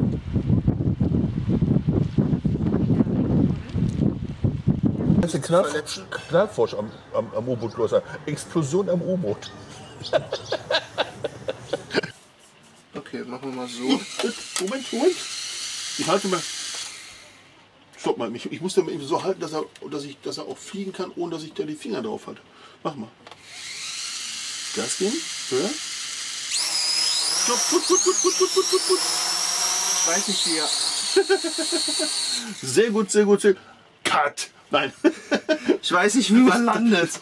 Das ist ein Knallfrosch am U-Boot-Schlosser. Explosion am U-Boot. Okay, machen wir mal so. Moment. Ich halte mal. Stopp mal, ich muss den mal so halten, dass er auch fliegen kann, ohne dass ich da die Finger drauf halte. Mach mal. Gas geben. Höher. Stopp. Gut. Ich weiß nicht, wie Sehr gut. Cut. Nein. Ich weiß nicht, wie man landet.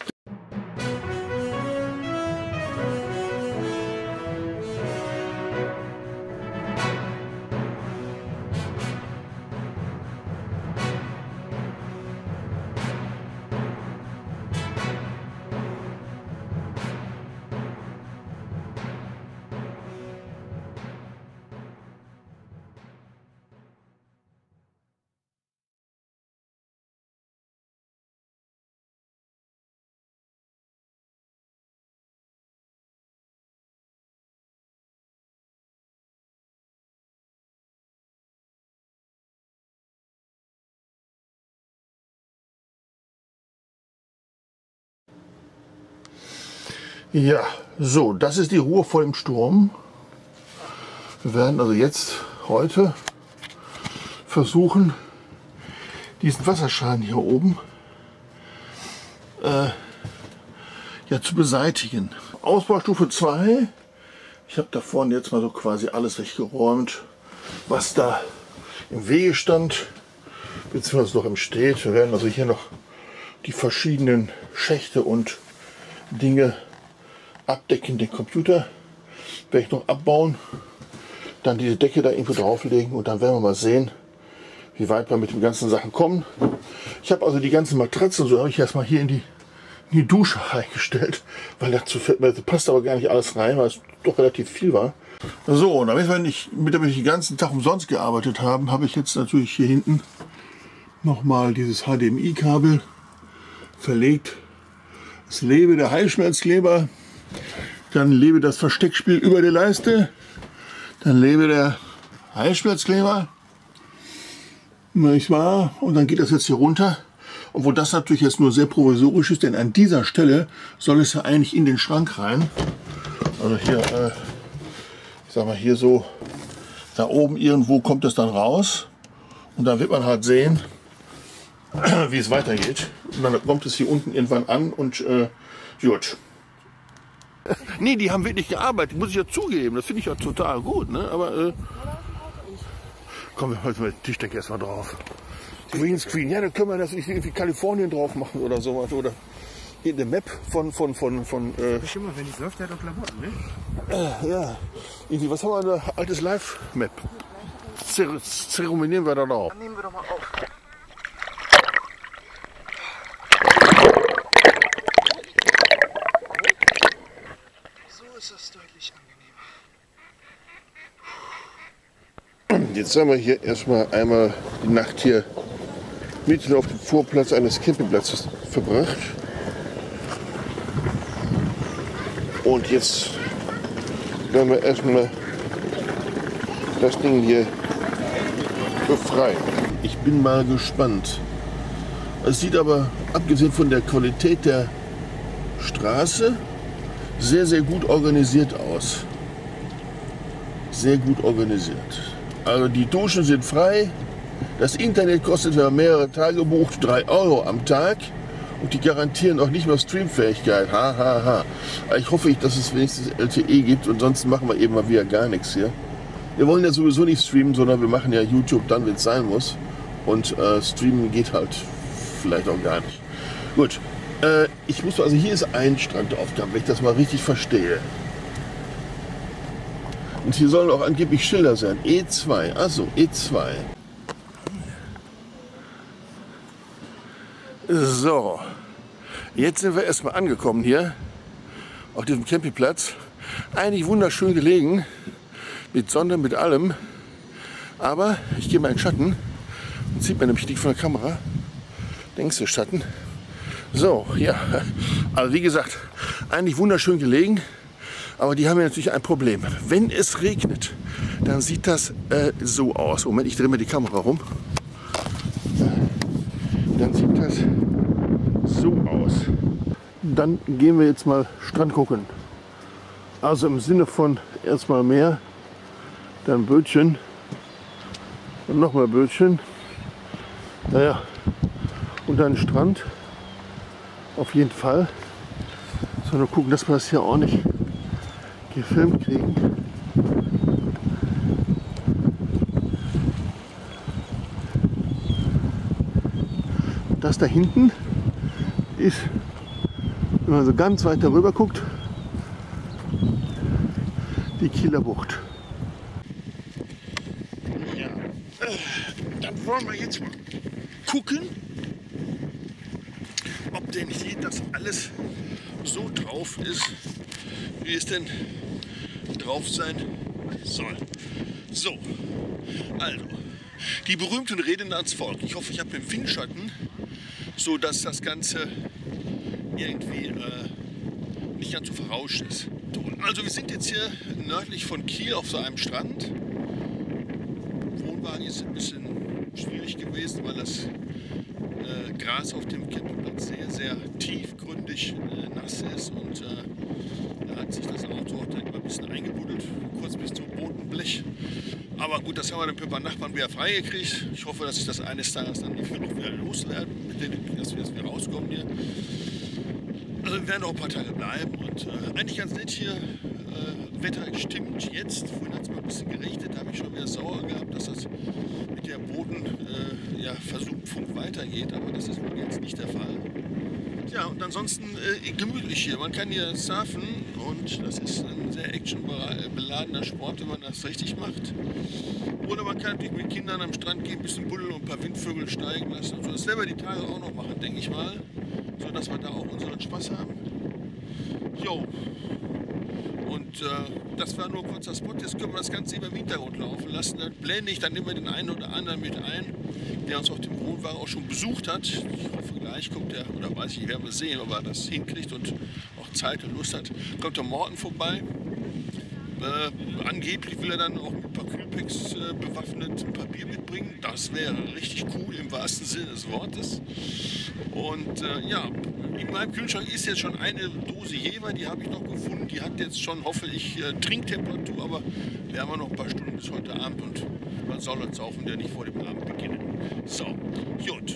Ja, so, das ist die Ruhe vor dem Sturm. Wir werden also jetzt heute versuchen, diesen Wasserschaden hier oben ja, zu beseitigen. Ausbaustufe 2. Ich habe da vorne jetzt mal so quasi alles weggeräumt, was da im Wege stand, beziehungsweise noch im steht. Wir werden also hier noch die verschiedenen Schächte und Dinge abdecken. Den Computer werde ich noch abbauen, dann diese Decke da irgendwo drauflegen und dann werden wir mal sehen, wie weit wir mit den ganzen Sachen kommen. Ich habe also die ganzen Matratzen, so habe ich erstmal hier in die Dusche eingestellt, weil dazu passt aber gar nicht alles rein, weil es doch relativ viel war. So, und damit wir nicht den ganzen Tag umsonst gearbeitet haben, habe ich jetzt natürlich hier hinten nochmal dieses HDMI-Kabel verlegt. Es lebe der Heilschmerzkleber, dann lebe das Versteckspiel über der Leiste, dann lebe der Heilschmerzkleber, nicht wahr? Und dann geht das jetzt hier runter. Obwohl das natürlich jetzt nur sehr provisorisch ist, denn an dieser Stelle soll es ja eigentlich in den Schrank rein. Also hier, ich sag mal hier so, da oben irgendwo kommt es dann raus und dann wird man halt sehen, wie es weitergeht. Und dann kommt es hier unten irgendwann an und gut. Nee, die haben wirklich gearbeitet, muss ich ja zugeben. Das finde ich ja total gut, ne? Aber komm, wir halten mal die Tischdecke erstmal drauf. Greenscreen, ja, dann können wir das irgendwie Kalifornien drauf machen oder sowas. Oder hier eine Map von Bestimmt mal, wenn es läuft, der hat doch Klamotten, ne? ja, irgendwie, was haben wir da? Altes Live-Map. Zeremonieren wir da drauf. Dann nehmen wir doch mal auf. So ist das deutlich angenehmer. Jetzt haben wir hier erstmal einmal die Nacht hier mitten auf dem Vorplatz eines Campingplatzes verbracht. Und jetzt werden wir erstmal das Ding hier befreien. Ich bin mal gespannt. Es sieht aber, abgesehen von der Qualität der Straße, sehr, sehr gut organisiert aus. Sehr gut organisiert. Also die Duschen sind frei. Das Internet kostet, wenn man mehrere Tage bucht, 3 € am Tag. Und die garantieren auch nicht mehr Streamfähigkeit. Ha, ha, ha. Aber ich hoffe, dass es wenigstens LTE gibt. Und sonst machen wir eben mal wieder gar nichts hier. Wir wollen ja sowieso nicht streamen, sondern wir machen ja YouTube dann, wenn es sein muss. Und streamen geht halt vielleicht auch gar nicht. Gut. Ich muss also, hier ist ein Strandaufgang, wenn ich das mal richtig verstehe. Und hier sollen auch angeblich Schilder sein. E2, also E2. So, jetzt sind wir erstmal angekommen hier auf diesem Campingplatz. Eigentlich wunderschön gelegen, mit Sonne, mit allem. Aber ich gehe mal in den Schatten. Das sieht man nämlich nicht von der Kamera. Denkst du, Schatten? So, ja, also wie gesagt, eigentlich wunderschön gelegen. Aber die haben ja natürlich ein Problem. Wenn es regnet, dann sieht das so aus. Moment, ich drehe mir die Kamera rum. Dann sieht das so aus. Dann gehen wir jetzt mal Strand gucken. Also im Sinne von erstmal Meer, dann Bötchen und nochmal Bötchen. Naja, und dann Strand. Auf jeden Fall. So, nur gucken, dass wir das hier ordentlich gefilmt kriegen. Das da hinten ist, wenn man so ganz weit darüber guckt, die Kieler Bucht. Ja, dann wollen wir jetzt mal gucken, ob denn hier das alles so drauf ist, wie es denn drauf sein soll. So, also, die berühmten Reden ans Volk. Ich hoffe, ich habe den Windschatten, so dass das Ganze irgendwie nicht ganz so verrauscht ist. Also wir sind jetzt hier nördlich von Kiel auf so einem Strand. Wohnwagen ist ein bisschen schwierig gewesen, weil das Gras auf dem Campingplatz sehr, sehr tiefgründig nass ist und da hat sich das Auto auch direkt mal ein bisschen eingebuddelt, kurz bis zum Bodenblech. Aber gut, das haben wir dann bei Nachbarn wieder freigekriegt. Ich hoffe, dass ich das eines Tages dann noch wieder loswerden, dass wir jetzt wieder rauskommen hier. Also wir werden noch ein paar Tage bleiben und eigentlich ganz nett hier. Wetter stimmt jetzt. Vorhin hat es mal ein bisschen geregnet, da habe ich schon wieder sauer gehabt, dass das mit der Bodenversuchung weitergeht, aber das ist wohl jetzt nicht der Fall. Ja, und ansonsten gemütlich hier. Man kann hier surfen und das ist ein sehr actionbeladener Sport, wenn man das richtig macht. Oder man kann natürlich mit Kindern am Strand gehen, ein bisschen buddeln und ein paar Windvögel steigen lassen. Und so. Das werden wir die Tage auch noch machen, denke ich mal. So dass wir da auch unseren Spaß haben. Jo. Und das war nur kurz der Spot. Jetzt können wir das Ganze über im Hintergrund laufen lassen. Dann blende ich dann immer den einen oder anderen mit ein, der uns auf dem Wohnwagen auch schon besucht hat. Ich hoffe, gleich kommt er, oder weiß ich, werden wir sehen, ob er das hinkriegt und auch Zeit und Lust hat. Kommt der Morten vorbei. Angeblich will er dann auch mit ein paar Kühlpacks bewaffnet ein paar Bier mitbringen. Das wäre richtig cool im wahrsten Sinne des Wortes. Und ja, in meinem Kühlschrank ist jetzt schon eine Dose Jever, die habe ich noch gefunden. Die hat jetzt schon, hoffe ich, Trinktemperatur, aber wir haben noch ein paar Stunden bis heute Abend und man soll uns saufen, der nicht vor dem Abend beginnen. So, gut.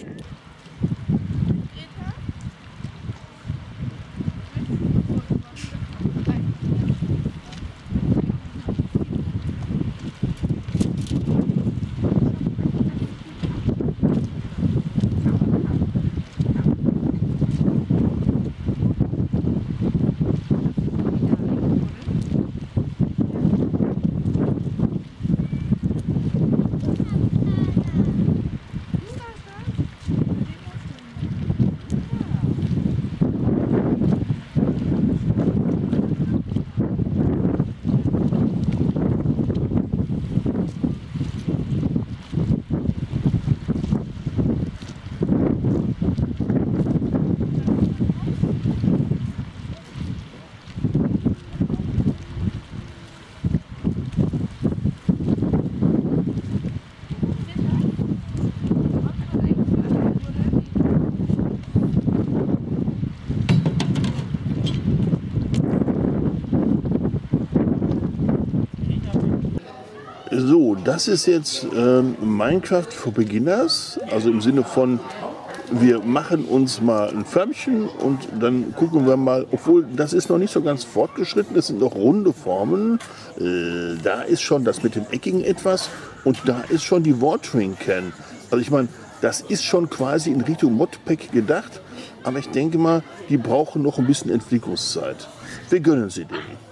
So, das ist jetzt Minecraft for Beginners, also im Sinne von, wir machen uns mal ein Förmchen und dann gucken wir mal, obwohl das ist noch nicht so ganz fortgeschritten, es sind noch runde Formen, da ist schon das mit dem Eckigen etwas und da ist schon die Watering Can. Also ich meine, das ist schon quasi in Richtung Modpack gedacht, aber ich denke mal, die brauchen noch ein bisschen Entwicklungszeit. Wir gönnen sie denen.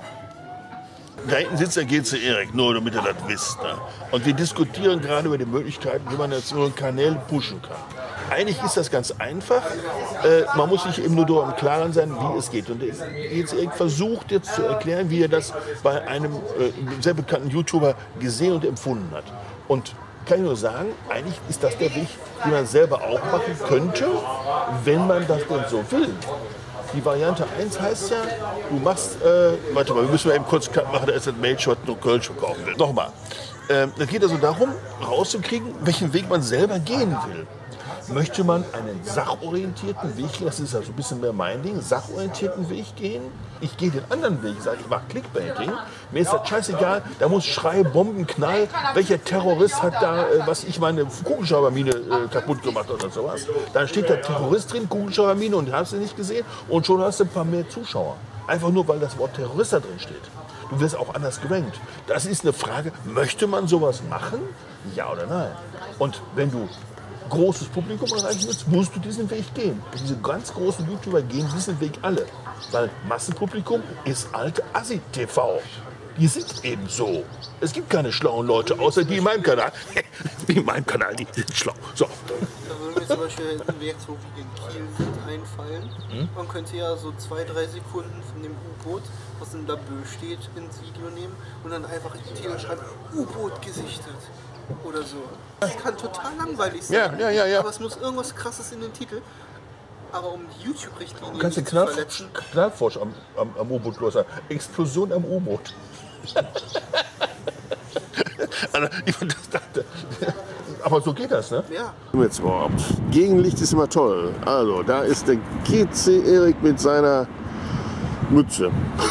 Da hinten sitzt der GC Erik, nur damit ihr das wisst. Ne? Und wir diskutieren gerade über die Möglichkeiten, wie man jetzt so Kanäle pushen kann. Eigentlich ist das ganz einfach. Man muss sich eben nur darüber im Klaren sein, wie es geht. Und der GC Erik versucht jetzt zu erklären, wie er das bei einem sehr bekannten YouTuber gesehen und empfunden hat. Und kann ich nur sagen, eigentlich ist das der Weg, den man selber auch machen könnte, wenn man das denn so will. Die Variante 1 heißt ja, du machst, warte mal, wir müssen mal eben kurz Cut machen, da ist das Mailshot nur Kölsch verkaufen will. Nochmal. Es geht also darum, rauszukriegen, welchen Weg man selber gehen will. Möchte man einen sachorientierten Weg gehen, das ist ja so ein bisschen mehr mein Ding, sachorientierten Weg gehen? Ich gehe den anderen Weg, ich sage, ich mache Clickbaiting, mir ist das scheißegal, da muss Schrei, Bomben, Knall, welcher Terrorist hat da, was ich meine, Kugelschreibermine kaputt gemacht oder sowas. Dann steht der Terrorist drin, Kugelschreibermine, und hast du nicht gesehen, und schon hast du ein paar mehr Zuschauer. Einfach nur, weil das Wort Terrorist da drin steht. Du wirst auch anders gerankt. Das ist eine Frage, möchte man sowas machen? Ja oder nein? Und wenn du großes Publikum erreichen willst, musst du diesen Weg gehen. Und diese ganz großen YouTuber gehen diesen Weg alle. Weil Massenpublikum ist alte Assi-TV. Die sind eben so. Es gibt keine schlauen Leute, außer die in meinem Kanal. Die in meinem Kanal, die sind schlau. So. Da würde mir zum Beispiel ein Weg so wie in Kiel sind einfallen. Man könnte ja so 2-3 Sekunden von dem U-Boot, was in Labö steht, ins Video nehmen und dann einfach in die Titel schreiben, U-Boot gesichtet. Oder so. Das kann total langweilig sein. Ja. Aber es muss irgendwas Krasses in den Titel. Aber um die YouTube-Richtlinie Kannst du zu verletzen. Knallforsch am U-Boot los sein. Explosion am U-Boot. Also, aber so geht das, ne? Ja. Jetzt überhaupt. Gegenlicht ist immer toll. Also, da ist der GC Erik mit seiner Mütze.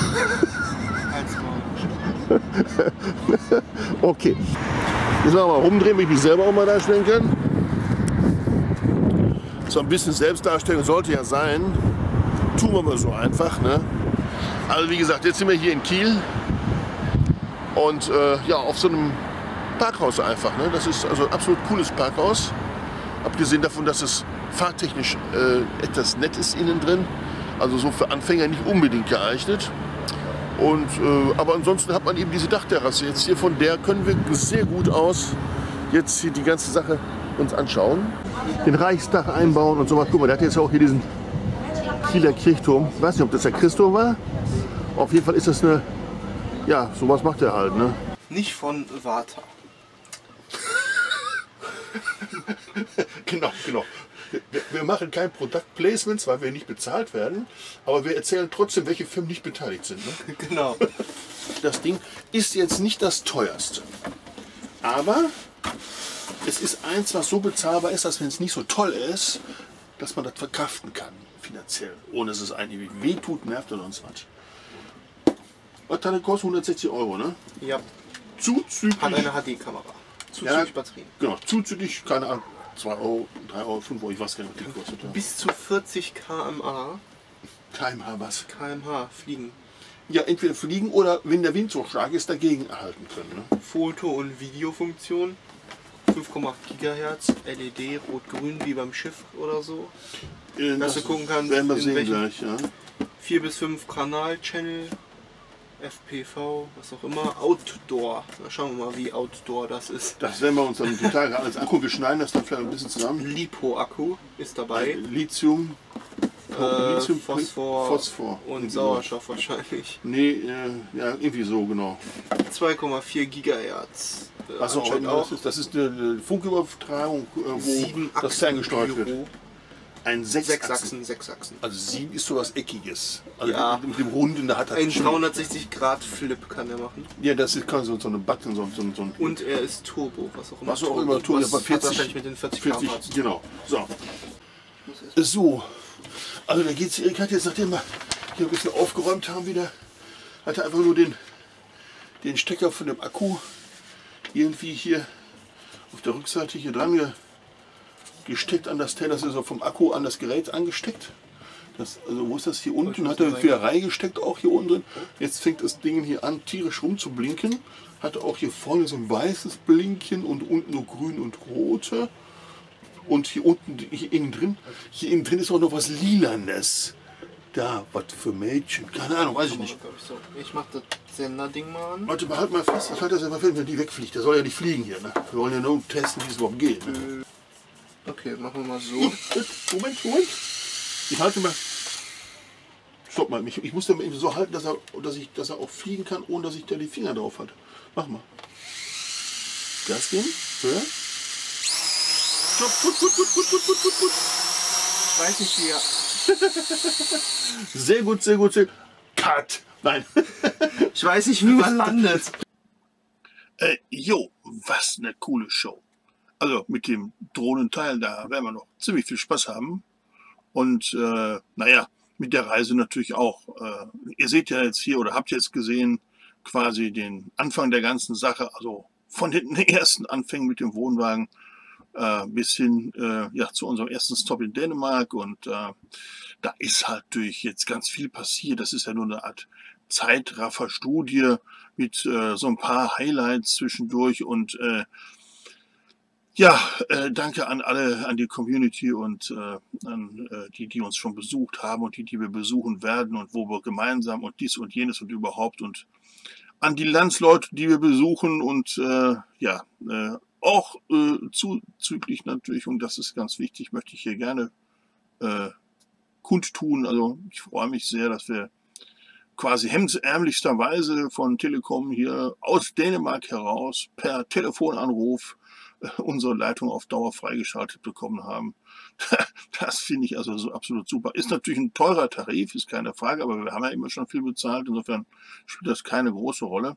Okay. Jetzt noch mal rumdrehen, damit ich mich selber auch mal darstellen kann. So ein bisschen Selbstdarstellung sollte ja sein. Tun wir mal so einfach. Ne? Also wie gesagt, jetzt sind wir hier in Kiel. Und ja, auf so einem Parkhaus einfach. Ne? Das ist also ein absolut cooles Parkhaus. Abgesehen davon, dass es fahrtechnisch etwas nett ist innen drin. Also so für Anfänger nicht unbedingt geeignet. Und, aber ansonsten hat man eben diese Dachterrasse. Jetzt hier von der können wir sehr gut aus jetzt hier die ganze Sache uns anschauen. Den Reichstag einbauen und so was. Guck mal, der hat jetzt auch hier diesen Kieler Kirchturm. Ich weiß nicht, ob das der Christturm war. Auf jeden Fall ist das eine, ja, sowas macht er halt. Ne? Nicht von Warta. Genau. Wir machen kein Product Placements, weil wir nicht bezahlt werden, aber wir erzählen trotzdem, welche Firmen nicht beteiligt sind. Ne? Genau. Das Ding ist jetzt nicht das teuerste, aber es ist eins, was so bezahlbar ist, dass wenn es nicht so toll ist, dass man das verkraften kann, finanziell, ohne dass es einem wehtut, nervt oder sonst was. Was hat das kostet? 160 €, ne? Ja. Zuzüglich. Hat eine HD-Kamera. Zuzüglich Batterien. Genau, zuzüglich, keine Ahnung, 2 €, 3 €, 5 €, ich weiß gar nicht, was die kostet. Ja. Bis zu 40 km/h. km/h was? km/h fliegen. Ja, entweder fliegen oder, wenn der Wind so stark ist, dagegen erhalten können. Ne? Foto- und Videofunktion. 5,8 GHz, LED, rot-grün wie beim Schiff oder so. Dass du gucken kannst, werden wir in sehen welchen gleich. Ja. 4 bis 5 Kanal-Channel, FPV, was auch immer. Outdoor. Na, schauen wir mal, wie Outdoor das ist. Das werden wir uns dann die Tage alles angucken. Wir schneiden das dann vielleicht ein bisschen zusammen. LiPo-Akku ist dabei. Lithium, Phosphor und Sauerstoff wahrscheinlich. Nee, ja, irgendwie so, genau. 2,4 GHz. Also Anscheinend das ist eine Funkübertragung, wo das ferngesteuert wird. Ein 6 Achsen. 6 Achsen. Also 7 ist sowas Eckiges. Also Ja. mit dem Runden, da hat er Ein 360-Grad-Flip kann er machen. Ja, das ist quasi so eine Button, so ein Und er ist Turbo, was auch immer. was auch immer Turbo, was aber hat 40, wahrscheinlich mit den 40 km/h. genau. So, also da geht's. Erik hat jetzt, nachdem wir hier ein bisschen aufgeräumt haben wieder, hat er einfach nur den Stecker von dem Akku irgendwie hier auf der Rückseite hier dran gesteckt an das Teil. Das ist so vom Akku an das Gerät angesteckt. Also wo ist das hier unten? Hat er wieder reingesteckt, auch hier unten drin. Jetzt fängt das Ding hier an, tierisch rum zu blinken. Hat auch hier vorne so ein weißes Blinken und unten nur grün und rote. Und hier unten, hier innen drin ist auch noch was Lilanes. Da, was für Mädchen. Keine Ahnung, weiß ich nicht. Ich mach das Senderding mal an. Warte, behalt mal fest. Ich halte das immer fest, wenn die wegfliegt. Der soll ja nicht fliegen hier. Ne? Wir wollen ja nur testen, wie es überhaupt geht. Ne? Okay, machen wir mal so. Moment. Ich halte mal. Stopp mal. Ich muss den mal eben so halten, dass er auch fliegen kann, ohne dass ich da die Finger drauf halte. Mach mal. Gas geben. Höher. Stopp. Gut. Ich weiß nicht, wie er Sehr gut, sehr gut, sehr gut. Cut. Nein. Ich weiß nicht, wie man landet. Jo, was eine coole Show. Also mit dem Drohnenteil, da werden wir noch ziemlich viel Spaß haben. Und naja, mit der Reise natürlich auch. Ihr seht ja jetzt hier oder habt jetzt gesehen quasi den Anfang der ganzen Sache, also von den ersten Anfängen mit dem Wohnwagen bis hin ja, zu unserem ersten Stop in Dänemark. Und da ist halt durch jetzt ganz viel passiert. Das ist ja nur eine Art Zeitraffer-Studie mit so ein paar Highlights zwischendurch. Und ja, danke an alle, an die Community und an die uns schon besucht haben und die wir besuchen werden und wo wir gemeinsam und dies und jenes und überhaupt und an die Landsleute, die wir besuchen und ja, auch zuzüglich natürlich, und das ist ganz wichtig, möchte ich hier gerne kundtun. Also ich freue mich sehr, dass wir quasi hemdsärmlichsterweise von Telekom hier aus Dänemark heraus per Telefonanruf unsere Leitung auf Dauer freigeschaltet bekommen haben. Das finde ich also so absolut super. Ist natürlich ein teurer Tarif, ist keine Frage, aber wir haben ja immer schon viel bezahlt. Insofern spielt das keine große Rolle.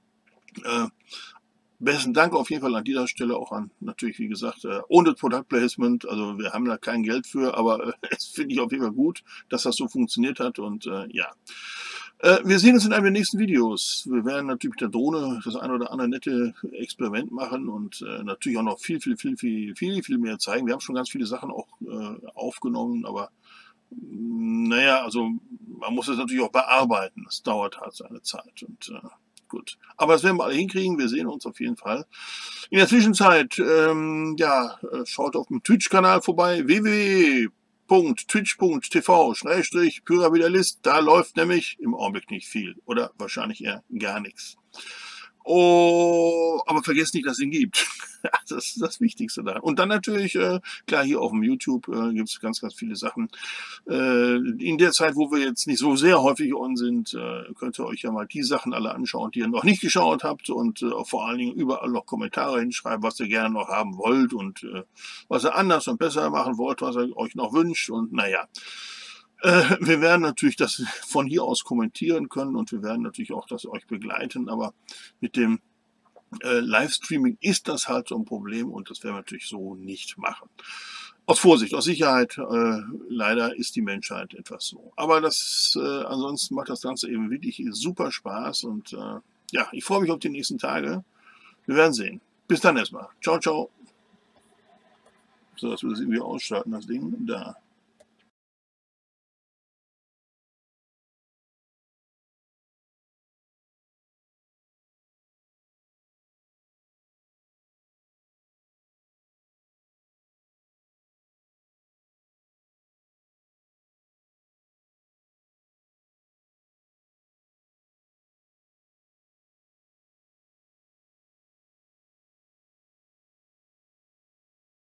Besten Dank auf jeden Fall an dieser Stelle auch an, natürlich wie gesagt, ohne Product Placement. Also wir haben da kein Geld für, aber es finde ich auf jeden Fall gut, dass das so funktioniert hat. Und ja. Wir sehen uns in einem der nächsten Videos. Wir werden natürlich mit der Drohne das ein oder andere nette Experiment machen und natürlich auch noch viel mehr zeigen. Wir haben schon ganz viele Sachen auch aufgenommen, aber naja, also man muss es natürlich auch bearbeiten. Das dauert halt seine Zeit und gut. Aber das werden wir alle hinkriegen. Wir sehen uns auf jeden Fall. In der Zwischenzeit, ja, schaut auf dem Twitch-Kanal vorbei, www.twitch.tv/Pyramidalist. Da läuft nämlich im Augenblick nicht viel oder wahrscheinlich eher gar nichts. Oh, aber vergesst nicht, dass es ihn gibt. Das ist das Wichtigste da. Und dann natürlich, klar, hier auf dem YouTube gibt es ganz viele Sachen. In der Zeit, wo wir jetzt nicht so sehr häufig on sind, könnt ihr euch ja mal die Sachen alle anschauen, die ihr noch nicht geschaut habt und vor allen Dingen überall noch Kommentare hinschreiben, was ihr gerne noch haben wollt und was ihr anders und besser machen wollt, was ihr euch noch wünscht. Und naja, wir werden natürlich das von hier aus kommentieren können und wir werden natürlich auch das euch begleiten, aber mit dem Livestreaming ist das halt so ein Problem und das werden wir natürlich so nicht machen. Aus Vorsicht, aus Sicherheit, leider ist die Menschheit etwas so. Aber das ansonsten macht das Ganze eben wirklich super Spaß und ja, ich freue mich auf die nächsten Tage. Wir werden sehen. Bis dann erstmal. Ciao, ciao. So, dass wir das irgendwie ausschalten, das Ding. Da.